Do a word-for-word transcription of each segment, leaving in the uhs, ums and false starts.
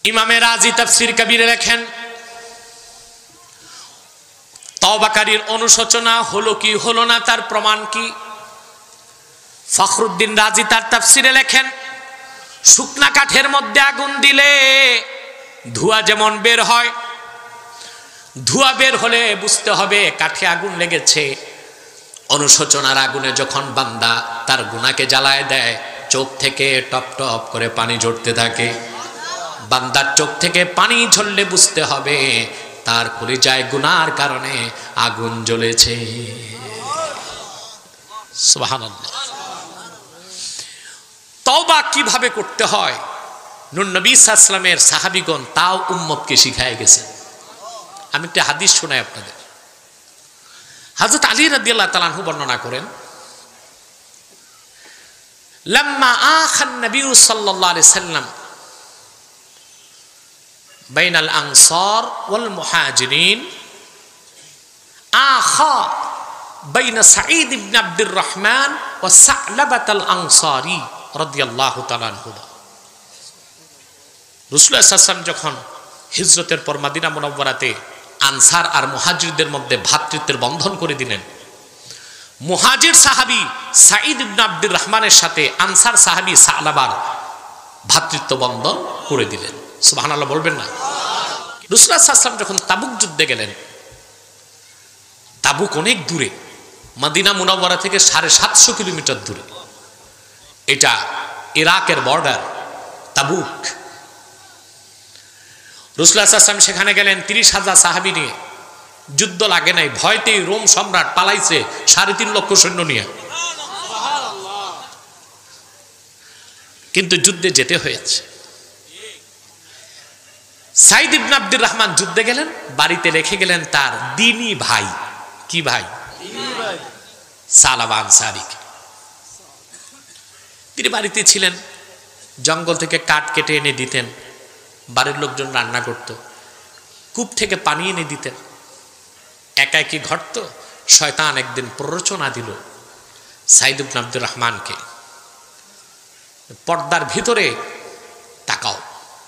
ইমামে রাজি তাফসীর কবিরে লেখেন, তওবাকারীর অনুশোচনা হলো কি হলো না তার প্রমাণ কি? ফখরুদ্দিন রাজি তার তাফসীরে লেখেন, শুকনা কাঠের মধ্যে আগুন দিলে ধোঁয়া যেমন বের হয়, ধোঁয়া বের হলে বুঝতে হবে কাঠে আগুন লেগেছে। অনুশোচনার আগুনে যখন বান্দা তার গুনাহকে জ্বালায় দেয়, চোখ থেকে টপ টপ করে পানি ঝরতে থাকে। বান্দার চোখ থেকে পানি ঝরলে বুঝতে হবে তার কলিজায় গুনার কারণে আগুন জ্বলেছে। সুবহানাল্লাহ। তওবা কিভাবে করতে হয় নূর নবী সাল্লাল্লাহু আলাইহি ওয়াসাল্লামের সাহাবীগণ তাও উম্মতকে শিখায় গেছে। আমি একটা হাদিস শোনাই আপনাদের। হযরত আলী রাদিয়াল্লাহু তাআলা আনহু বর্ণনা করেন, লাম্মা আখান নবী সাল্লাল্লাহু আলাইহি ওয়াসাল্লাম বাইনাল আনসার ওয়াল মুহাজিরিন আখা বাইনা সাঈদ ইবনে আব্দুর রহমান ওয়া সা'লাবাতাল আনসারী রাদিয়াল্লাহু তাআলা আনহু। রাসূলুল্লাহ সাল্লাল্লাহু আলাইহি ওয়াসাল্লাম যখন হিজরতের পর মদিনা মুনাওয়ারাতে আনসার আর মুহাজিরদের মধ্যে ভ্রাতৃত্বের বন্ধন করে দিলেন, মুহাজির সাহাবী সাঈদ ইবনে আব্দুর রহমানের সাথে আনসার সাহাবী সা'লাবার ভ্রাতৃত্ব বন্ধন করে দিলেন। সুবহানাল্লাহ বলবেন না? রাসূলুল্লাহ সাল্লাল্লাহু আলাইহি ওয়াসাল্লাম যখন তাবুক যুদ্ধে গেলেন, তাবুক অনেক দূরে, মদিনা মুনাওয়ারা থেকে সাড়ে সাতশো কিলোমিটার দূরে। এটা ইরাকের বর্ডার তাবুক। রাসূলুল্লাহ সাল্লাল্লাহু আলাইহি ওয়াসাল্লাম সেখানে গেলেন তিরিশ হাজার সাহাবী নিয়ে। যুদ্ধ লাগে নাই, ভয়তেই রোম সম্রাট পালাইছে সাড়ে তিন লক্ষ সৈন্য নিয়ে, কিন্তু যুদ্ধে যেতে হয়েছে। সাঈদ ইবনে আব্দুর রহমান যুদ্ধে গেলেন, বাড়িতে রেখে গেলেন তার দ্বীনি ভাই। কি ভাই? সালাবা আনসারী। তিনি বাড়িতে ছিলেন, জঙ্গল থেকে কাঠ কেটে এনে দিতেন, বাড়ির লোকজন রান্না করত, কূপ থেকে পানি এনে দিতেন। একা একই ঘটত। শয়তান একদিন প্ররোচনা দিল সাঈদ ইবনে আব্দুর রহমানকে, পর্দার ভিতরে তাকাও।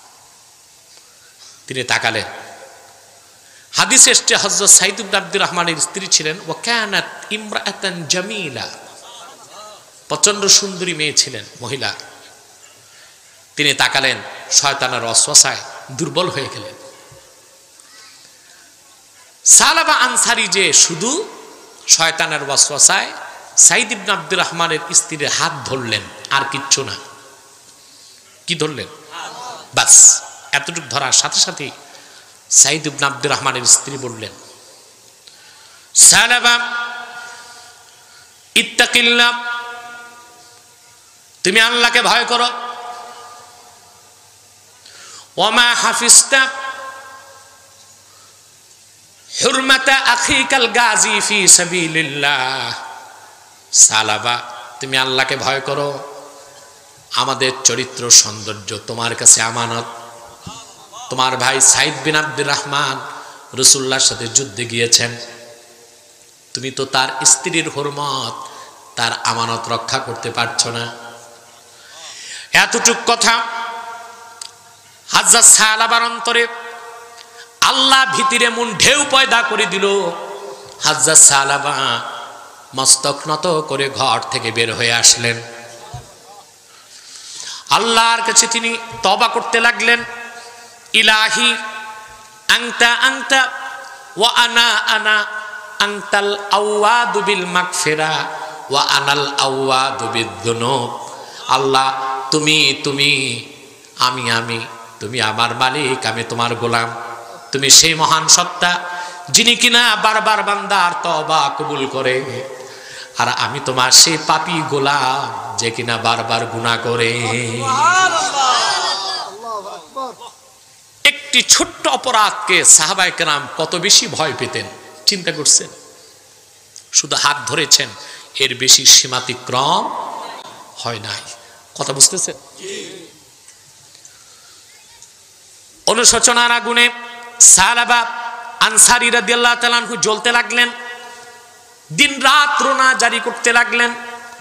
তিনি তাকালেন। হাদিসে এসেছে হযরত সাঈদ ইবনে আব্দুর রহমানের স্ত্রী ছিলেন ওয়া কানাত ইমরাআতান জামিলা, প্রচন্ড সুন্দরী মেয়ে ছিলেন, মহিলা। তিনি তাকালেন, শয়তানের ওয়াসওয়াসায় দুর্বল হয়ে গেলেন। সালাবা আনসারী যে শুধু শয়তানের ওয়াসওয়াসায় সাঈদ ইবনে আব্দুর রহমানের স্ত্রীর হাত ধরলেন, আর কিচ্ছু না। কি ধরলেন? বাস এতটুকু ধরার সাথে সাথে সাঈদ ইবনে আব্দুর রহমানের স্ত্রী বললেন, সালাবা ইত্তাকিল্লাহ, তুমি আল্লাহকে ভয় করো। ওমা হাফিজতা হুরমাতা আখিকাল গাজী ফি সাবিলিল্লাহ। সালাবা, তুমি আল্লাহকে ভয় করো, আমাদের চরিত্র সৌন্দর্য তোমার কাছে আমানত। তোমার ভাই সাঈদ বিন আব্দুর রহমান রাসূলুল্লাহর সাথে যুদ্ধে গিয়েছেন, তুমি তো তার স্ত্রীর হুরমত, তার আমানত রক্ষা করতে পারছো না। এতটুক কথা হযরত সালাবার অন্তরে আল্লাহ ভীতির মন ঢেউ পয়দা করে দিল। হযরত সালাবা মস্তক নত করে ঘর থেকে বের হয়ে আসলেন। আল্লাহর কাছে তিনি তওবা করতে লাগলেন, ইলাহি আনতা আনতা ওয়া আনা আনা আনতাল আওয়াদু বিল মাগফিরা ওয়া আনাল আওয়াদু বিদ্দুনুব। আল্লাহ তুমি তুমি, আমি আমি, তুমি আমার মালিক, আমি তোমার গোলাম। তুমি সেই মহান সত্তা যিনি কিনা বারবার বান্দার তওবা কবুল করে, আর আমি তোমার সেই পাপী গোলাম যে কিনা বারবার গুনাহ করে। একটি ছোট্ট অপরাধকে সাহাবায়ে কেরাম কত বেশি ভয় পেতেন চিন্তা করছেন? শুধু হাত ধরেছেন, এর বেশি সীমাতিক্রম হয় নাই। কথা বুঝতেছেন? অনুশোচনার আগুনে সালাবা আনসারী রাদিয়াল্লাহু তাআলা আনহু জ্বলতে লাগলেন, দিন রাত রোনা জারি করতে লাগলেন।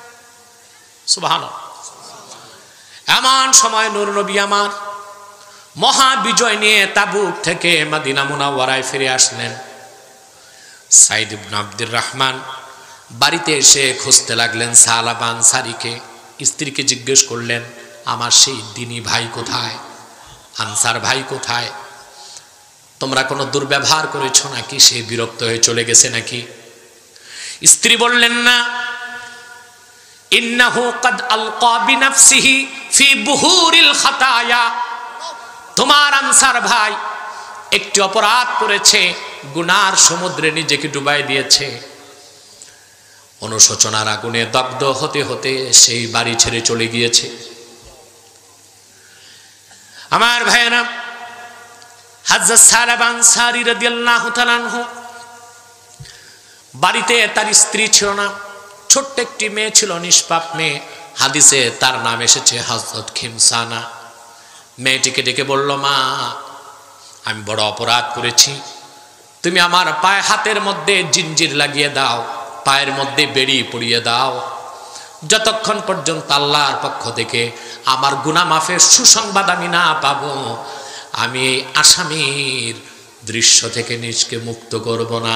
সুবহানাল্লাহ। এমন সময় নূর নবী আমার মহা বিজয় নিয়ে তাবুক থেকে মদিনা মুনাওয়ারায় ফিরে আসলেন। সাইদ ইবনে আব্দুর রহমান বাড়িতে এসে খুঁজতে লাগলেন সালাবা আনসারীকে। স্ত্রীকে জিজ্ঞেস করলেন, আমার সেই দিনী ভাই কোথায়, আনসার ভাই কোথায়? তোমরা কোনো দুর্ব্যবহার করেছো নাকি? সে বিরক্ত হয়ে চলে গেছে নাকি? স্ত্রী বললেন, না, ইন্নাহু ক্বাদ আলকা বিনাফসিহি ফি বুহুরিল খাতায়া। তোমার আনসার ভাই একটি অপরাধ করেছে, গুনার সমুদ্রে নিজেকে ডুবাই দিয়েছে। অনুশোচনার আগুনে দগ্ধ হতে হতে সেই বাড়ি ছেড়ে চলে গিয়েছে। আমার ভাইয়েরা, হযরত সালাবা আনসারী রাদিয়াল্লাহু তাআলা আনহু বাড়িতে তার স্ত্রী ছিল না, ছোট্ট একটি মেয়ে ছিল, নিষ্পাপ মেয়ে। হাদিসে তার নাম এসেছে হযরত খিমসানা। মেয়েটিকে ডেকে বলল, মা, আমি বড় অপরাধ করেছি, তুমি আমার পায়ে হাতের মধ্যে জিঞ্জির লাগিয়ে দাও, পায়ের মধ্যে বেড়ি পরিয়ে দাও, যতক্ষণ পর্যন্ত আল্লাহর পক্ষ থেকে আমার গুনাহ মাফের সুসংবাদ আমি না পাবো, আমি এই আসামির দৃশ্য থেকে নিজকে মুক্ত করব না।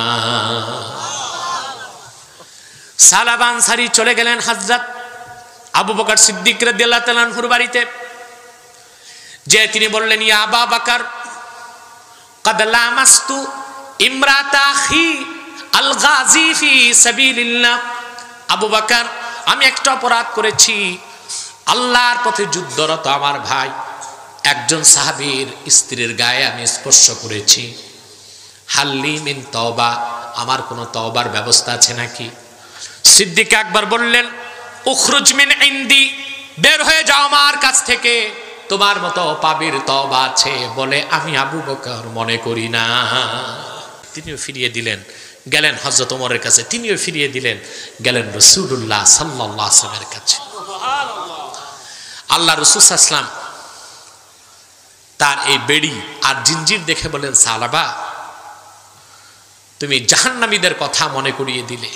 সালাবা আনসারী চলে গেলেন হযরত আবু বকর সিদ্দিক রাদিয়াল্লাহু তাআলা আনহুর বাড়িতে। যে তিনি বললেন, ইয়া আবা বকর, قد لامست امرأة أخي الغازي في سبيل الله। আবু বকর, আমি একটা অপরাধ করেছি, আল্লাহর পথে যুদ্ধরত আমার ভাই একজন সাহাবীর স্ত্রীর গায়ে আমি স্পর্শ করেছি। হাল্লি মিন তওবা, আমার কোনো তওবার ব্যবস্থা আছে নাকি? সিদ্দিক আকবর বললেন, উখরুজ মিন ইনদি, বের হয়ে যাও আমার কাছ থেকে, তোমার মতো পাবির তওবা আছে বলে আমি আবু বকর মনে করি না। তিনিও ফিরিয়ে দিলেন, গেলেন হযরত ওমরের কাছে, তিনিও ফিরিয়ে দিলেন, গেলেন রাসূলুল্লাহ সাল্লাল্লাহু আলাইহি ওয়াসাল্লামের কাছে। আল্লাহ রাসূল সাল্লাল্লাহু আলাইহি ওয়াসাল্লাম তার এই বেড়ি আর জিঞ্জির দেখে বলেন, সালাবা, তুমি জাহান্নামীদের কথা মনে করিয়ে দিলে,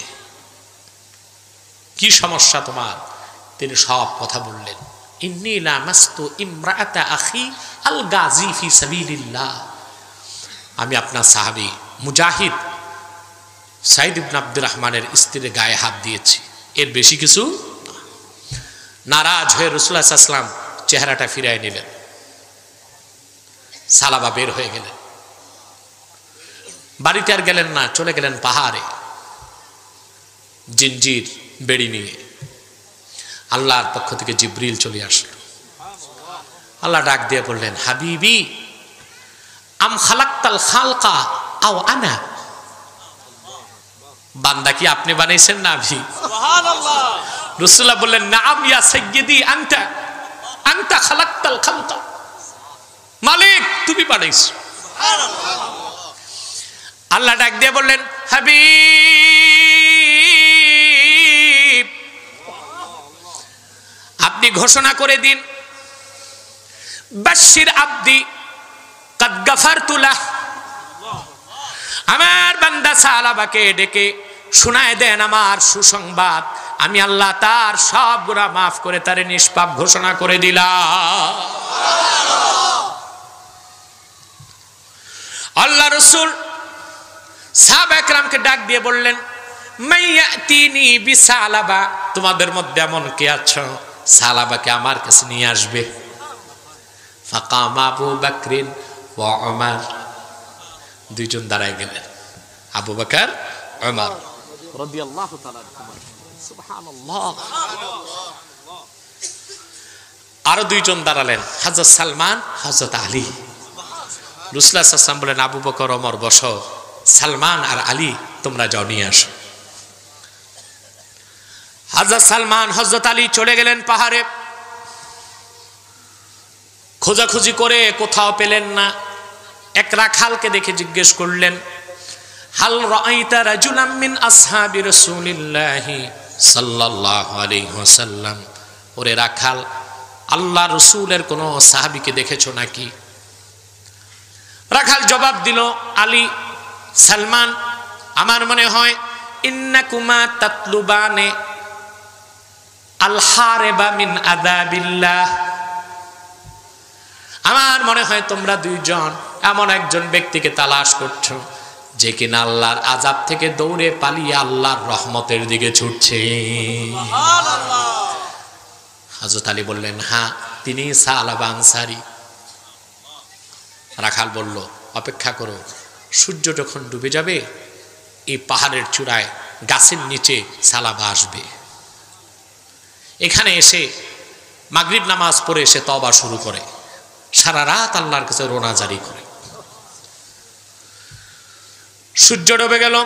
কি সমস্যা তোমার? তিনি সব কথা বললেন। ইন্নী লামাস্তু ইমরাআতা আখি আল গাজী ফি সাবিলিল্লাহ, আমি আপনার সাহাবী মুজাহিদ সাইদ ইবনে আব্দুর রহমানের স্ত্রীর গায়ে হাত দিয়েছি, এর বেশি কিছু। নারাজ হয়ে রাসূলুল্লাহ সাল্লাল্লাহু আলাইহি ওয়াসাল্লাম চেহারাটা ফিরিয়ে নিলেন। সালাবা বের হয়ে গেলেন, বাড়িতে আর গেলেন না, চলে গেলেন পাহাড়ে জিঞ্জির বেড়ি নিয়ে। আল্লাহর পক্ষ থেকে জিবরিল চলে আসলো। আল্লাহ ডাক দিয়ে বললেন, হাবিবি, আম খালাক্তাল খালকা আও আনা, বান্দা কি আপনি বানাইছেন না আমি? সুবহানাল্লাহ। রাসূলুল্লাহ বললেন, নাম ইয়া সাইয়্যিদি, আনতা আনতা খালাক্তাল খালকা, মালিক তুমি বানাইছো। সুবহানাল্লাহ। আল্লাহ ডাক দিয়ে বললেন, হাবিব, আপনি ঘোষণা করে দিন, বাশশির আবদি কাদ গাফারতু লাহ, আমার বান্দা সালাবাকে ডেকে শোনায় দেন আমার সুসংবাদ, আমি আল্লাহ তার সব গুনাহ মাফ করে তারে নিষ্পাপ ঘোষণা করে দিলাম। আল্লাহ রাসূল সাহাবা একরামকে ডাক দিয়ে বললেন, মাইয়াতিনি বিসালাবা, তোমাদের মধ্যে এমন কে আছো সালাবাকে আমার কাছে নিয়ে আসবে। ফাকাম আবু বকরিন ওয়া উমর, দুইজন দাঁড়ায় গেলেন, আবু বকর উমর রাদিয়াল্লাহু তাআলা আনহুমা। সুবহানাল্লাহ। আরো দুইজন দাঁড়ালেন, হযরত সালমান, হযরত আলী। রাসূলুল্লাহ সাল্লাল্লাহু আলাইহি ওয়াসাল্লাম বলেন, আবু বকর ওমর বসো, সালমান আর আলী তোমরা যাও নিয়ে আসো। হযরত সালমান, হযরত আলী চলে গেলেন পাহাড়ে। খোঁজাখুঁজি করে কোথাও পেলেন না। এক রাখালকে দেখে জিজ্ঞেস করলেন, হাল রাআইতা রাজুলাম মিন আসহাবি রাসূলিল্লাহি সাল্লাল্লাহু আলাইহি ওয়াসাল্লাম, ওরে রাখাল, আল্লাহ রাসূলের কোন সাহাবীকে দেখেছো নাকি? রাখাল জবাব দিল, আলী, সালমান, আমার মনে হয় ইন্নাকুমা তাতলুবানে আল হারিবা মিন আযাবিল্লাহ, আমার মনে হয় তোমরা দুইজন এমন একজন ব্যক্তিকে তালাশ করছো যে কিনা আল্লাহর আযাব থেকে দৌড়ে পালিয়ে আল্লাহর রহমতের দিকে ছুটছে। সুবহানাল্লাহ। হযরত আলী বললেন, হ্যাঁ, তিনি সালাবা আনসারী। রাখাল বলল, অপেক্ষা করো, সূর্য যখন ডুবে যাবে এই পাহাড়ের চূড়ায় গাছের নিচে সালাবা আসবে। এখানে এসে মাগরিব নামাজ পড়ে এসে তওবা শুরু করে, সারা রাত আল্লাহর কাছে রোনা জারি করে। সূর্য ডুবে গেল।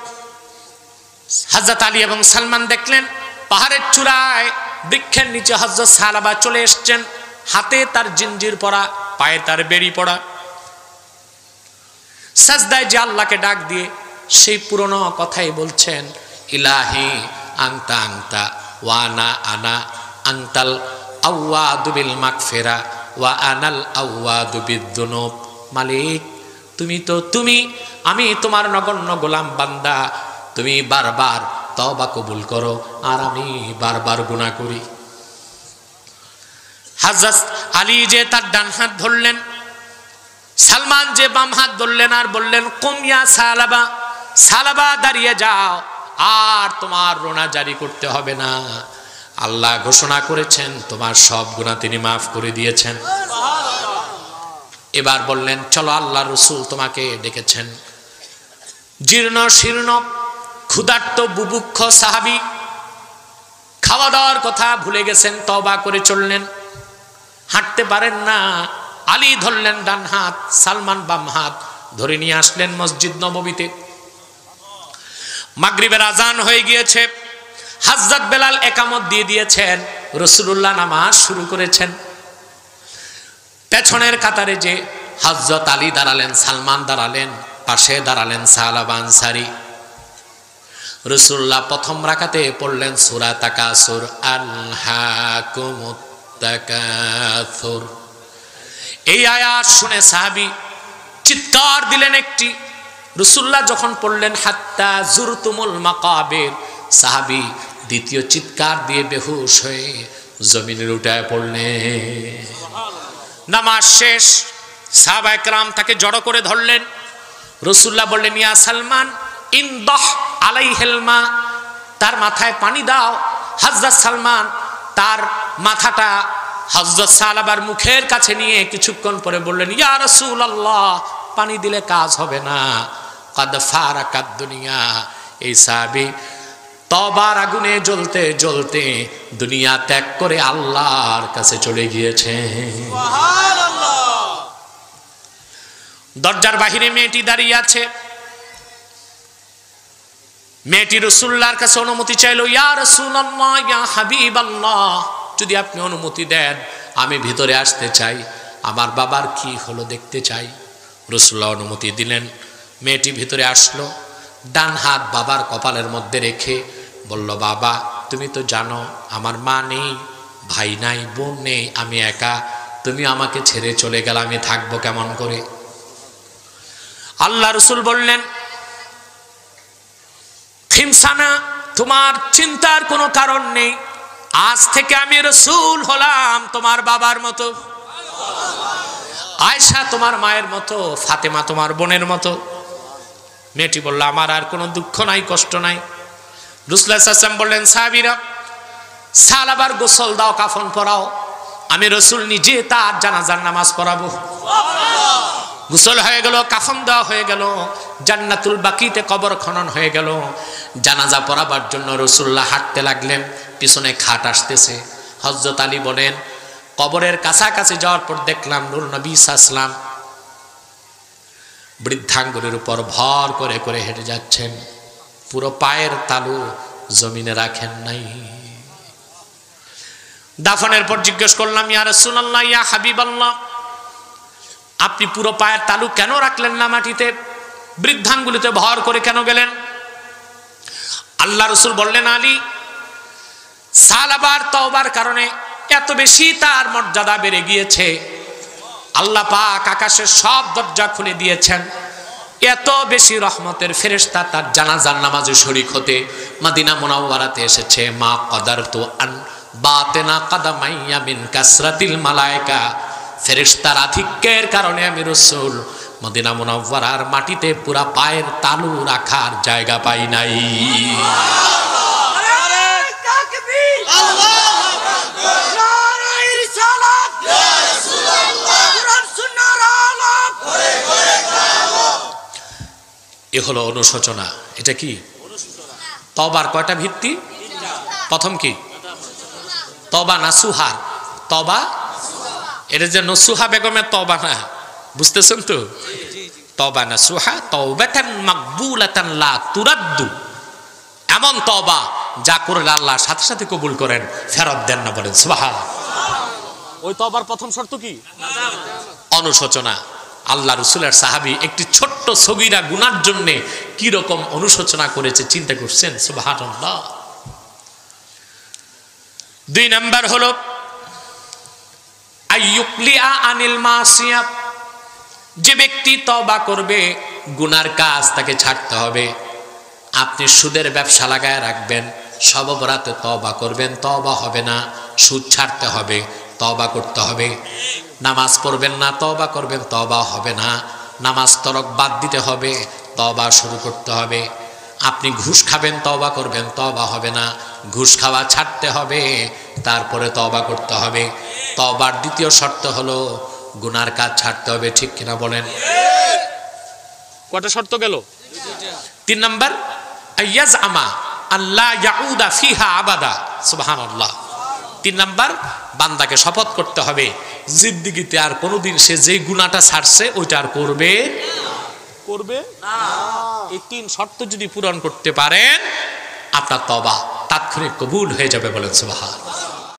হযরত আলী এবং সালমান দেখলেন পাহাড়ের চূড়ায় বৃক্ষের নিচে হযরত সালাবা চলে এসেছেন, হাতে তার জিঞ্জির পরা, পায়ে তার বেড়ি পড়া। সাজদায় যে আল্লাহকে ডাক দিয়ে সেই পুরনো কথাই বলছেন, ইলাহি আনতা আনতা ওয়া আনা আনা আনতাল আওয়াদু বিল মাগফিরা ওয়া আনাল আওয়াদু বিদ্দুনুব। মালিক, তুমি তো তুমি, আমি তোমার নগণ্য গোলাম বান্দা, তুমি বারবার তওবা কবুল করো আর আমি বারবার গুনাহ করি। হযরত আলী যে তার ডান হাত ধরলেন, সালমান যে বাম হাত ধরলেন আর বললেন, কুম ইয়া সালাবা, সালাবা দাঁড়িয়ে যাও, আর তোমার রোনা জারি করতে হবে না। আল্লাহ ঘোষণা করেছেন তোমার সব গুনাহ তিনি মাফ করে দিয়েছেন। এবার বললেন, চলো, আল্লাহ রাসূল তোমাকে ডেকেছেন। জীর্ণ শীর্ণ ক্ষুধার্ত বুভুক্ষ সাহাবী খাওয়া দাওয়ার কথা ভুলে গেছেন, তওবা করে চললেন, হাঁটতে পারেন না। আলী ধরলেন ডান হাত, সালমান বাম হাত ধরে নিয়ে আসলেন মসজিদ নববীতে। মাগরিবের আজান হয়ে গিয়েছে, হযরত বেলাল একামত দিয়ে দিয়েছেন, রাসূলুল্লাহ নামাজ শুরু করেছেন। পেছনের কাতারে যে হযরত আলী দাঁড়ালেন, সালমান দাঁড়ালেন, পাশে দাঁড়ালেন সালাবা আনসারী। রাসূলুল্লাহ প্রথম রাকাতে পড়লেন সূরা তাকাসুর, আলহাকুমুত তাকাসুর। এই আয়াত শুনে সাহাবী চিৎকার দিলেন একটি। রাসূলুল্লাহ যখন পড়লেন হাত্তা জুরতুমুল মাকাবির, সাহাবী দ্বিতীয় চিৎকার দিয়ে বেহুশ হয়ে জমিনের উঠায় পড়লেন। নামাজ শেষ, সাহাবায়ে কেরাম তাকে জড়ো করে ধরলেন। রাসূলুল্লাহ বললেন, ইয়া সালমান ইনদাহ আলাইহিল মা, তার মাথায় পানি দাও। হযরত সালমান তার মাথাটা হযরত সালাবার মুখের কাছে নিয়ে কিছুক্ষণ পরে বললেন, ইয়া রাসূলুল্লাহ, পানি দিলে কাজ হবে না, কাদ ফারাকাদ দুনিয়া। এই সাহাবী তওবার আগুনে জ্বলতে জ্বলতে দুনিয়া ত্যাগ করে আল্লাহর কাছে চলে গিয়েছে। সুবহানাল্লাহ। দরজার বাহিরে মেয়েটি দাঁড়িয়ে আছে। মেয়েটি রাসূলুল্লাহর কাছে অনুমতি চাইলো, ইয়া রাসূলুল্লাহ, ইয়া হাবিবাল্লাহ, যদি আপনি অনুমতি দেন আমি ভিতরে আসতে চাই, আমার বাবার কি হলো দেখতে চাই। রাসূলুল্লাহ অনুমতি দিলেন। মেয়েটি ভিতরে আসলো, ডান হাত বাবার কপালের মধ্যে রেখে বলল, বাবা, তুমি তো জানো আমার মা নেই, ভাই নাই, বোন নেই, আমি একা, তুমি আমাকে ছেড়ে চলে গেলে আমি থাকবো কেমন করে? আল্লাহ রাসূল বললেন, খিমসানা, তোমার চিন্তার কোনো কারণ নেই, আজ থেকে আমি রাসূল হলাম তোমার বাবার মতো, আয়েশা তোমার মায়ের মতো, ফাতেমা তোমার বোনের মতো। মেয়েটি বলল, আমার আর কোনো দুঃখ নাই, কষ্ট নাই। রাসূলুল্লাহ সাল্লাল্লাহু আলাইহি ওয়াসাল্লাম বললেন, সাহাবীরা সালাবার গোসল দাও, কাফন পরাও, আমি রাসূল নিজে তার জানাজার নামাজ পড়াবো। গোসল হয়ে গেল, কাফন দেওয়া হয়ে গেল, জান্নাতুল বাকিতে কবর খনন হয়ে গেল। জানাজা পড়াবার জন্য রাসূলুল্লাহ হাঁটতে লাগলেন, পিছনে খাট আসতেছে। হযরত আলী বলেন, কবরের কাছাকাছি যাওয়ার পর দেখলাম নূর নবী সাল্লাল্লাহু আলাইহি ওয়াসাল্লাম বৃদ্ধাঙ্গুরের উপর ভর করে করে হেঁটে যাচ্ছেন, পুরো পায়ের তালু জমিনে রাখেন নাই। দাফনের পর জিজ্ঞেস করলাম, ইয়া রাসূলুল্লাহ, ইয়া হাবিবাল্লাহ, আপনি পুরো পায়ের তালু কেন রাখলেন না মাটিতে, বৃদ্ধাঙ্গুলিতে ভর করে কেন গেলেন? আল্লাহ রাসূল বললেন, আলী, সালাবার তওবার কারণে এত বেশি তার মর্যাদা বেড়ে গিয়েছে, আল্লাহ পাক আকাশের সব দরজা খুলে দিয়েছেন, এত বেশি রহমতের ফেরেশতা তার জানাজার নামাজে শরীক হতে মদিনা মুনাওয়ারাতে এসেছে। মা কদারতু আন বাতেনা কদামাইয়া মিন কাসরাতিল মালায়েকা ফেরেশতার আধিক্যের কারণে আমি রাসূল মদিনা মুনাওয়ারার মাটিতে পুরা পায়ের তালু রাখার জায়গা পাই নাই। এ হলো অনুশোচনা। এটা কি তওবার কয়টা ভিত্তি? প্রথম কি তওবা নাসুহার, তওবা এটা যে নসুহা বেগমের তওবা না, বুঝতেছেন তো? তওবা নাসুহা তাওবাতান মাকবুলাতান লা তুরাদ্দু, এমন তওবা যা করলে আল্লাহ সাথে সাথে কবুল করেন, ফেরত দেন না। বলেন সুবহানাল্লাহ। ওই তওবার প্রথম শর্ত কি? অনুশোচনা। আল্লাহ রাসূলের সাহাবী একটি ছোট্ট সগীরা গুনার জন্য কি রকম অনুশোচনা করেছে চিন্তা করছেন? সুবহানাল্লাহ। দুই নাম্বার হলো আইয়ুকলিআ আনিল মাসিয়া, যে ব্যক্তি তওবা করবে গুনার কাজ তাকে ছাড়তে হবে। আপনি সুদের ব্যবসা লাগায় রাখবেন, সব অপরাধে তওবা করবেন, তওবা হবে না, সুদ ছাড়তে হবে, তওবা করতে হবে। নামাজ পড়বেন না, তওবা করবেন, তওবা হবে না, নামাজ তরক বাদ দিতে হবে, তওবা শুরু করতে হবে। আপনি ঘুষ খাবেন, তওবা করবেন, তওবা হবে না, ঘুষ খাওয়া ছাড়তে হবে, তারপরে তওবা করতে হবে। তওবার দ্বিতীয় শর্ত হলো গুনার কাজ ছাড়তে হবে। ঠিক কিনা বলেন? কয়টা শর্ত গেল? তিন নাম্বার আইয়াজআমা আল্লা ইয়াউদা ফিহা আবাদা। সুবহানাল্লাহ। তিন নাম্বার বান্দাকে শপথ করতে হবে জিন্দেগিতে আর কোনোদিন সে যে গুনাহটা ছাড়ছে ওইটা আর করবে করবে না। এই তিন শর্ত যদি পূরণ করতে পারেন আপনার তওবা তাৎক্ষণিক কবুল হয়ে যাবে। বলেন সুবহানাল্লাহ।